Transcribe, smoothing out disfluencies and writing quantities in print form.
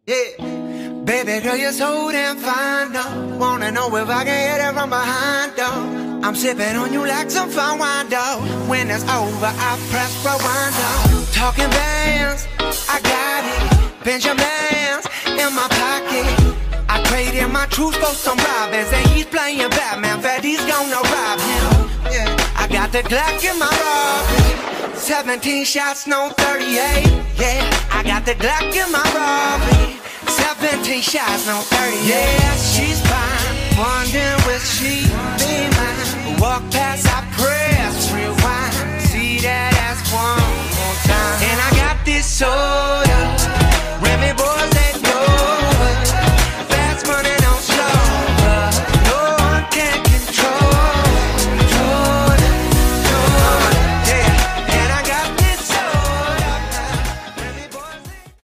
Yeah. Baby girl, you're so damn fine, though. Wanna know if I can hit it from behind, though. I'm sipping on you like some fine wine, though. When it's over, I press rewind, though. Talking bands, I got it. Benjamins in my pocket. I traded my truth for some robbers, and he's playing Batman. Fatty's gonna rob him. Yeah. I got the Glock in my robbery. 17 shots, no 38. Yeah, I got the Glock in my robbery. 17 shots, no 30. Yeah, she's fine. Wondering will she be mine? Walk past, I press rewind. See that ass one more time. And I got this soda.